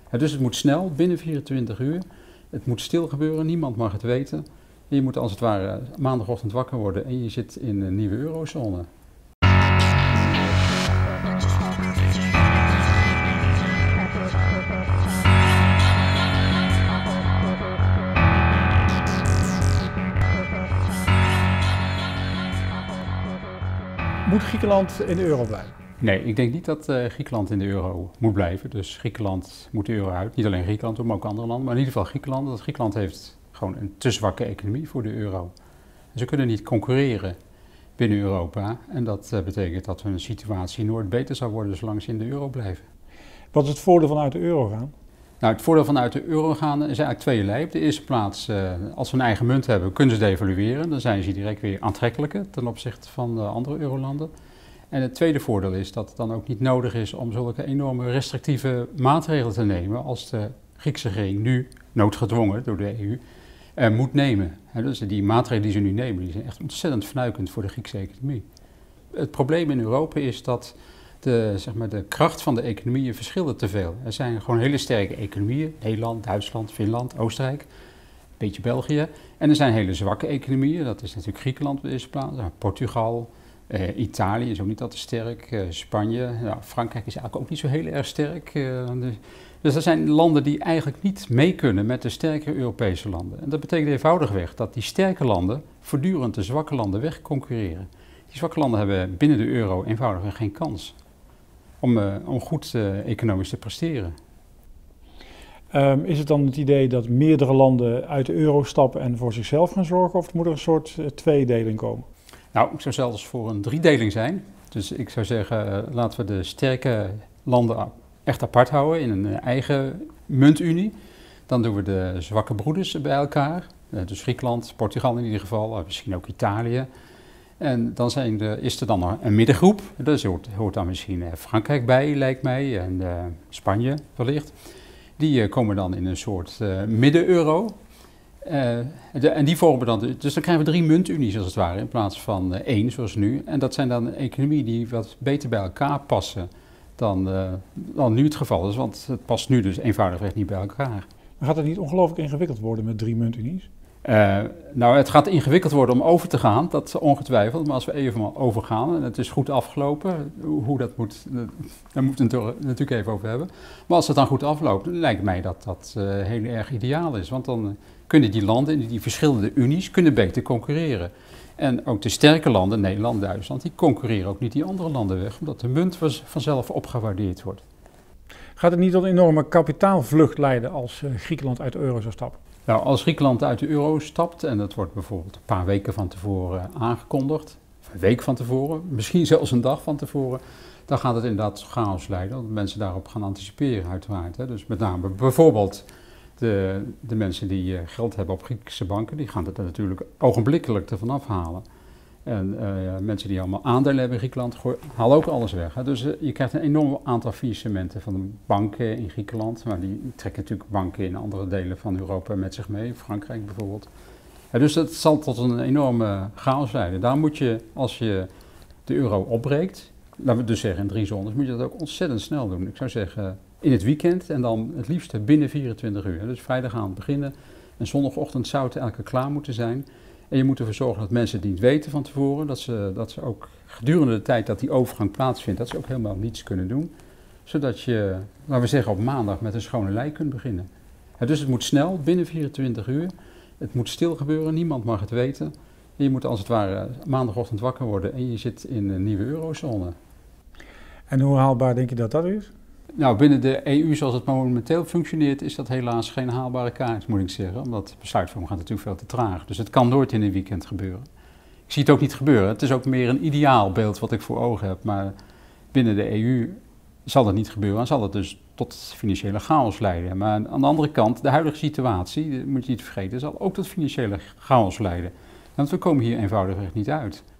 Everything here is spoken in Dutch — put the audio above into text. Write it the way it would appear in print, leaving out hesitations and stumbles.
Dus het moet snel, binnen 24 uur. Het moet stil gebeuren, niemand mag het weten. Je moet als het ware maandagochtend wakker worden en je zit in een nieuwe eurozone. Moet Griekenland in de euro blijven? Nee, ik denk niet dat Griekenland in de euro moet blijven. Dus Griekenland moet de euro uit. Niet alleen Griekenland, maar ook andere landen. Maar in ieder geval Griekenland. Want Griekenland heeft gewoon een te zwakke economie voor de euro. En ze kunnen niet concurreren binnen Europa. En dat betekent dat hun situatie nooit beter zal worden zolang ze in de euro blijven. Wat is het voordeel van uit de euro gaan? Nou, het voordeel van uit de euro gaan is eigenlijk tweeërlei. Op de eerste plaats, als we een eigen munt hebben, kunnen ze devalueren. Dan zijn ze direct weer aantrekkelijker ten opzichte van de andere eurolanden. En het tweede voordeel is dat het dan ook niet nodig is om zulke enorme restrictieve maatregelen te nemen als de Griekse regering nu, noodgedwongen door de EU, moet nemen. Dus die maatregelen die ze nu nemen, die zijn echt ontzettend fnuikend voor de Griekse economie. Het probleem in Europa is dat de kracht van de economieën verschillen te veel. Er zijn gewoon hele sterke economieën, Nederland, Duitsland, Finland, Oostenrijk, een beetje België. En er zijn hele zwakke economieën, dat is natuurlijk Griekenland op de eerste plaats, Portugal, Italië is ook niet al te sterk, Spanje, Frankrijk is eigenlijk ook niet zo heel erg sterk. Dus er zijn landen die eigenlijk niet mee kunnen met de sterke Europese landen. En dat betekent eenvoudigweg dat die sterke landen voortdurend de zwakke landen wegconcurreren. Die zwakke landen hebben binnen de euro eenvoudigweg geen kans om goed economisch te presteren. Is het dan het idee dat meerdere landen uit de euro stappen en voor zichzelf gaan zorgen? Of moet er een soort tweedeling komen? Nou, ik zou zelfs voor een driedeling zijn. Dus ik zou zeggen, laten we de sterke landen echt apart houden in een eigen muntunie. Dan doen we de zwakke broeders bij elkaar. Dus Griekenland, Portugal in ieder geval, misschien ook Italië. En dan is er dan nog een middengroep. Dus hoort dan misschien Frankrijk bij, lijkt mij, en Spanje wellicht. Die komen dan in een soort midden-euro. En die vormen dan, dus dan krijgen we 3 muntunies als het ware, in plaats van 1 zoals nu. En dat zijn dan economieën die wat beter bij elkaar passen dan nu het geval is. Want het past nu dus eenvoudigweg niet bij elkaar. Maar gaat het niet ongelooflijk ingewikkeld worden met 3 muntunies? Nou, het gaat ingewikkeld worden om over te gaan, dat ongetwijfeld. Maar als we even overgaan en het is goed afgelopen, hoe dat moet, daar moeten we het natuurlijk even over hebben. Maar als het dan goed afloopt, dan lijkt mij dat dat heel erg ideaal is. Want dan kunnen die landen in die verschillende unies kunnen beter concurreren. En ook de sterke landen, Nederland, Duitsland, die concurreren ook niet die andere landen weg, omdat de munt vanzelf opgewaardeerd wordt. Gaat het niet tot een enorme kapitaalvlucht leiden als Griekenland uit de euro zou stappen? Nou, als Griekenland uit de euro stapt, en dat wordt bijvoorbeeld een paar weken van tevoren aangekondigd, of een week van tevoren, misschien zelfs een dag van tevoren, dan gaat het inderdaad chaos leiden, omdat mensen daarop gaan anticiperen uiteraard. Dus met name bijvoorbeeld de mensen die geld hebben op Griekse banken, die gaan het er natuurlijk ogenblikkelijk ervan afhalen. En mensen die allemaal aandelen hebben in Griekenland, halen ook alles weg. Dus je krijgt een enorm aantal faillissementen van de banken in Griekenland. Maar die trekken natuurlijk banken in andere delen van Europa met zich mee, Frankrijk bijvoorbeeld. Dus dat zal tot een enorme chaos leiden. Daar moet je, als je de euro opbreekt, laten we dus zeggen in 3 zones, moet je dat ook ontzettend snel doen. Ik zou zeggen in het weekend en dan het liefst binnen 24 uur. Dus vrijdag aan het beginnen en zondagochtend zou het eigenlijk klaar moeten zijn. En je moet ervoor zorgen dat mensen die het weten van tevoren, dat ze ook gedurende de tijd dat die overgang plaatsvindt, dat ze ook helemaal niets kunnen doen. Zodat je, laten we zeggen, op maandag met een schone lei kunt beginnen. Dus het moet snel, binnen 24 uur. Het moet stil gebeuren, niemand mag het weten. En je moet als het ware maandagochtend wakker worden en je zit in een nieuwe eurozone. En hoe haalbaar denk je dat dat is? Nou, binnen de EU zoals het momenteel functioneert is dat helaas geen haalbare kaart, moet ik zeggen. Omdat besluitvorming gaat natuurlijk veel te traag. Dus het kan nooit in een weekend gebeuren. Ik zie het ook niet gebeuren. Het is ook meer een ideaal beeld wat ik voor ogen heb. Maar binnen de EU zal dat niet gebeuren en zal het dus tot financiële chaos leiden. Maar aan de andere kant, de huidige situatie, dat moet je niet vergeten, zal ook tot financiële chaos leiden. Want we komen hier eenvoudigweg niet uit.